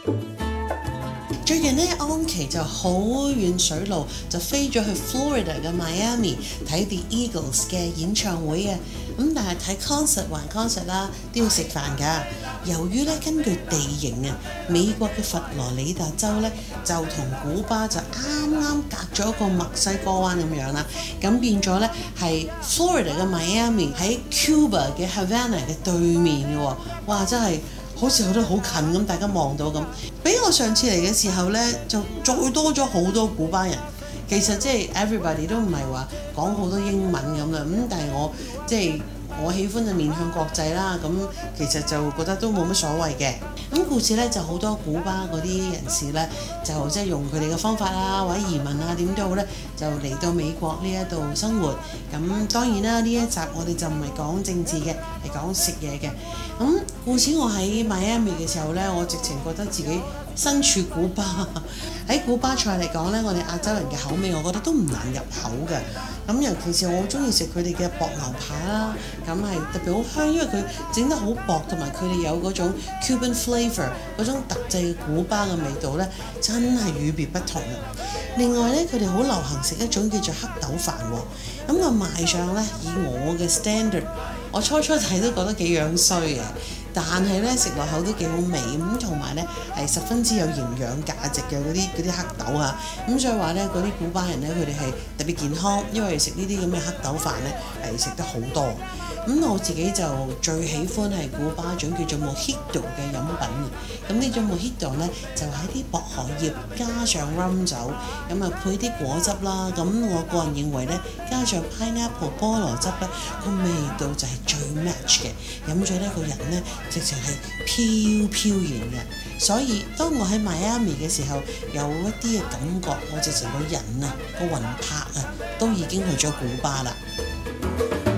最近咧，安琪就好遠水路就飛咗去 Florida 嘅 Miami 睇 The Eagles 嘅演唱會嘅。咁但係睇 concert 還 concert 啦，都要食飯㗎。由於咧根據地形啊，美國嘅佛羅里達州咧就同古巴就啱啱隔咗一個墨西哥灣咁樣啦，咁變咗咧係 Florida 嘅 Miami 喺 Cuba 嘅 Havana 嘅對面嘅喎，哇！真係〜好似覺得好近咁，大家望到咁。比我上次嚟嘅時候呢，就再多咗好多古巴人。其實即係 everybody 都唔係話講好多英文咁啦。咁但係我喜歡就面向國際啦。咁其實就覺得都冇乜所謂嘅。咁故此呢，就好多古巴嗰啲人士呢，就即係用佢哋嘅方法啦，或者移民啊點都好呢，就嚟到美國呢一度生活。咁當然啦，呢一集我哋就唔係講政治嘅，係講食嘢嘅。咁故此我喺 Miami 嘅時候呢，我直情覺得自己身處古巴。喺古巴菜嚟講呢，我哋亞洲人嘅口味，我覺得都唔難入口嘅。咁尤其是我好中意食佢哋嘅薄牛扒啦，咁係特別好香，因為佢整得好薄，同埋佢哋有嗰種 Cuban flavour 嗰種特製嘅古巴嘅味道呢，真係與別不同啊！另外呢，佢哋好流行食一種叫做黑豆飯喎，咁個賣相呢，以我嘅 standard， 我初睇都覺得幾樣衰嘅。但係咧食落口都幾好味咁，同埋咧係十分之有營養價值嘅嗰啲黑豆啊，咁所以話咧嗰啲古巴人咧佢哋係特別健康，因為食呢啲咁嘅黑豆飯咧係食得好多。咁我自己就最喜歡係古巴一種叫做 Mojito 嘅飲品嘅。咁呢種 Mojito 咧就喺啲薄荷葉加上 rum 酒，咁啊配啲果汁啦。咁我個人認為咧加上 pineapple 菠蘿汁咧個味道就係最 match 嘅，飲咗呢個人咧直情係飄然嘅。所以當我喺 Miami 嘅時候有一啲嘅感覺，我直情個人啊個魂魄啊都已經去咗古巴啦。